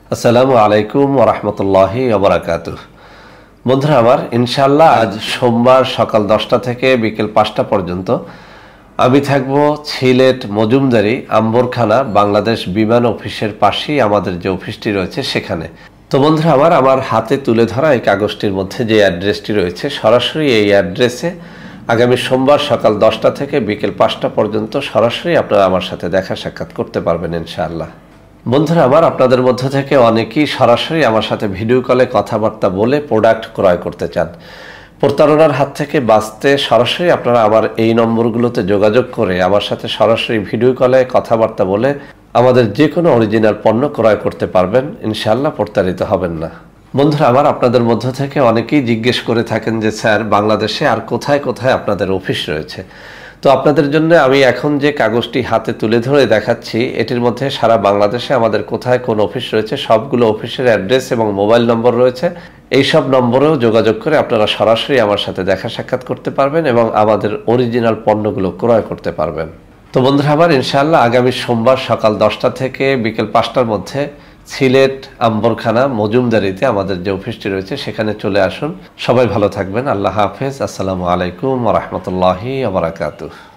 আসসালামু আলাইকুম ওয়া রাহমাতুল্লাহি ওয়া বারাকাতুহু। বন্ধুরা আমার, ইনশাআল্লাহ আজ সোমবার সকাল 10টা থেকে বিকেল 5টা পর্যন্ত আমি থাকব সিলেট মজুমদারি আম্বরখানা বাংলাদেশ বিমান অফিসের পাশেই আমাদের যে অফিসটি রয়েছে সেখানে। তো বন্ধুরা আমার হাতে তুলে ধরা এই কাগজটির মধ্যে যে অ্যাড্রেসটি রয়েছে, সরাসরি এই অ্যাড্রেসে আগামী সোমবার সকাল 10টা থেকে বিকেল 5টা পর্যন্ত সরাসরি আপনারা আমার সাথে দেখা সাক্ষাৎ করতে পারবেন ইনশাআল্লাহ। বন্ধুরা আমার, আপনাদের মধ্য থেকে অনেকেই সরাসরি আমার সাথে ভিডিও কলে কথাবার্তা বলে প্রোডাক্ট ক্রয় করতে চান। প্রতারণার হাত থেকে বাঁচতে সরাসরি আপনারা আমার এই নম্বরগুলোতে যোগাযোগ করে আমার সাথে সরাসরি ভিডিও কলে কথাবার্তা বলে আমাদের যে কোনো অরিজিনাল পণ্য ক্রয় করতে পারবেন, ইনশাআল্লাহ প্রতারিত হবেন না। বন্ধুরা আমার, আপনাদের মধ্য থেকে অনেকেই জিজ্ঞেস করে থাকেন যে স্যার, বাংলাদেশে আর কোথায় কোথায় আপনাদের অফিস রয়েছে। তো আপনাদের জন্য আমি এখন যে কাগজটি হাতে তুলে ধরে দেখাচ্ছি, এটির মধ্যে সারা বাংলাদেশে আমাদের কোথায় কোন অফিস রয়েছে সবগুলো অফিসের অ্যাড্রেস এবং মোবাইল নম্বর রয়েছে। এই সব নম্বরেও যোগাযোগ করে আপনারা সরাসরি আমার সাথে দেখা সাক্ষাৎ করতে পারবেন এবং আমাদের অরিজিনাল পণ্যগুলো ক্রয় করতে পারবেন। তো বন্ধুরা আমার, ইনশাআল্লাহ আগামী সোমবার সকাল 10টা থেকে বিকেল 5টার মধ্যে সিলেট আম্বরখানা মজুমদারিতে আমাদের যে অফিসটি রয়েছে সেখানে চলে আসুন। সবাই ভালো থাকবেন। আল্লাহ হাফেজ। আসসালামু আলাইকুম ওয়া রাহমাতুল্লাহি ওয়া বারাকাতুহু।